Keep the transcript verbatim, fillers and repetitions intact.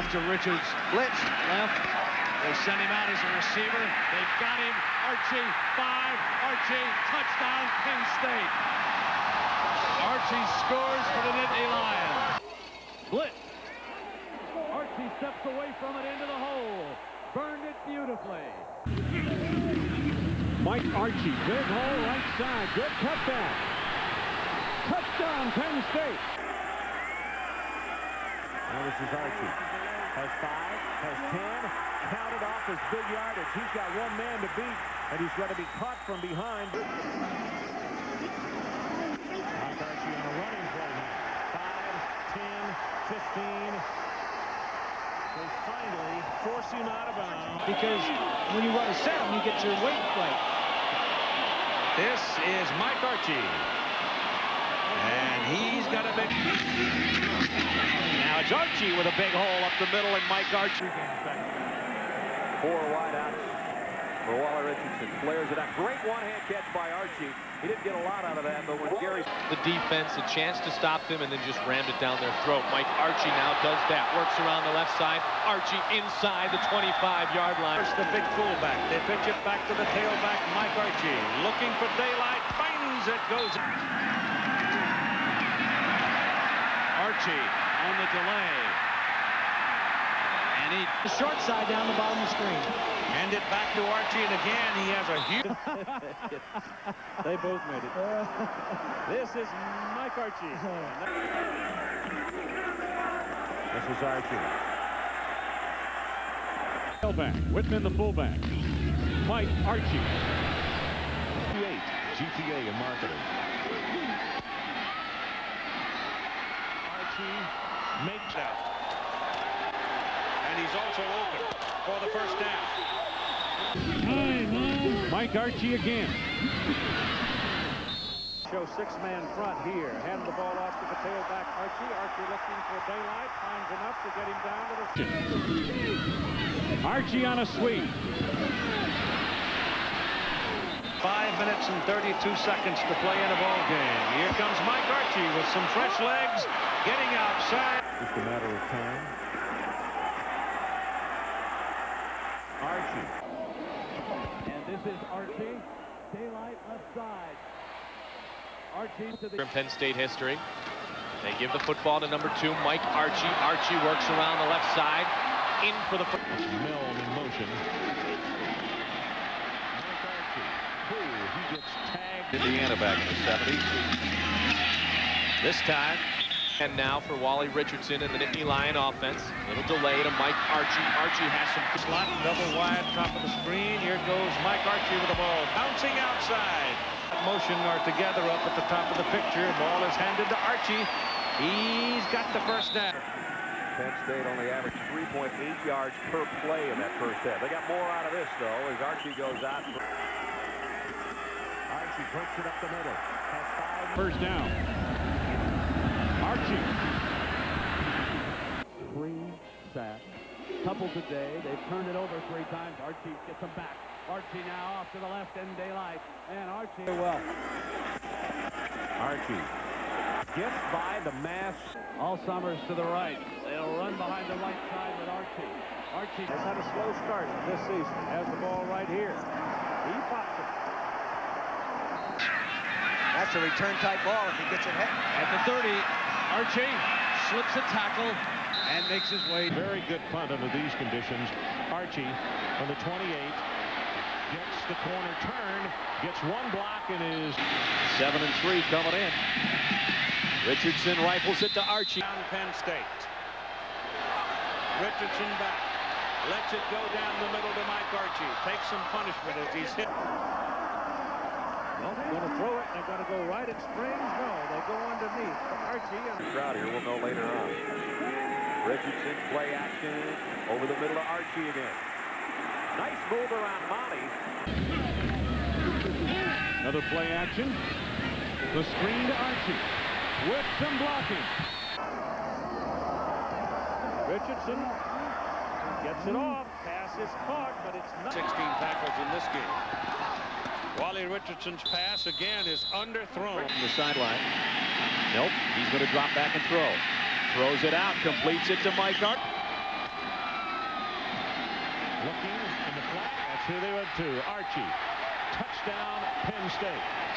Off to Richards. Blitz. Left. They send him out as a receiver. They've got him. Archie, five. Archie, touchdown, Penn State. Archie scores for the Nittany Lion. Blitz. Archie steps away from it into the hole. Burned it beautifully. Mike Archie, big hole right side. Good cutback. Touchdown, Penn State. Now this is Archie. Has five, has ten. Counted off his big yardage. He's got one man to beat, and he's going to be caught from behind. Mike Archie on a running play here. Five, ten, fifteen. They finally force him out of bounds. Because when you run a seven, you get your weight right. This is Mike Archie. And he's got a big... Now it's Archie with a big hole up the middle, and Mike Archie. Four wideouts for Wally Richardson. Flares it out. Great one-hand catch by Archie. He didn't get a lot out of that, but when Gary... The defense, a chance to stop them, and then just rammed it down their throat. Mike Archie now does that. Works around the left side. Archie inside the twenty-five yard line. First, the big fullback. They pitch it back to the tailback, Mike Archie. Looking for daylight. Finds it. Goes... Archie on the delay. And he... The short side down the bottom of the screen. Hand it back to Archie, and again, he has a huge... They both made it. This is Mike Archie. This is Archie. Tailback, Whitman the fullback. Mike Archie. eight G P A in marketing. Archie makes out. And he's also open for the first down. Mike Archie again. Show six-man front here. Hand the ball off to the tailback, Archie. Archie looking for daylight. Finds enough to get him down to the... Archie on a sweep. Five minutes and thirty-two seconds to play in a ball game. Here comes Mike Archie with some fresh legs, getting outside. Just a matter of time. Archie. And this is Archie. Daylight left side. Archie to the... From Penn State history. They give the football to number two, Mike Archie. Archie works around the left side. In for the... Milne in motion. Mike Archie. Ooh, he gets tagged. Indiana back in the seventies. This time. And now for Wally Richardson and the Nittany Lion offense. Little delay to Mike Archie. Archie has some... Slot, double wide, top of the screen. Here goes Mike Archie with the ball. Bouncing outside. Motion are together up at the top of the picture. Ball is handed to Archie. He's got the first down. Penn State only averaged three point eight yards per play in that first half. They got more out of this, though, as Archie goes out. Archie puts it up the middle. Has five. First down. Archie. Three sacks. Couple today. They've turned it over three times. Archie gets them back. Archie now off to the left in daylight. And Archie well. Archie gets by the mass. All Summers to the right. They'll run behind the right side with Archie. Archie has had a slow start this season. Has the ball right here. He pops it. That's a return type ball if he gets it hit. At the thirty, Archie slips a tackle and makes his way. Very good punt under these conditions. Archie on the twenty-eight gets the corner turn, gets one block and is Seven and three coming in. Richardson rifles it to Archie. Down Penn State. Richardson back. Lets it go down the middle to Mike Archie. Takes some punishment as he's hit. Well, they're going to throw it. They're going to go right at Springs. No, they go underneath. Archie and... the crowd here. We'll know later on. Richardson play action over the middle of Archie again. Nice move around Monty. Another play action. The screen to Archie. With some blocking. Richardson gets it off. Pass is caught, but it's not. sixteen tackles in this game. Wally Richardson's pass again is underthrown. From the sideline. Nope. He's going to drop back and throw. Throws it out. Completes it to Mike Archie. Looking in the flat. That's who they went to. Archie. Touchdown, Penn State.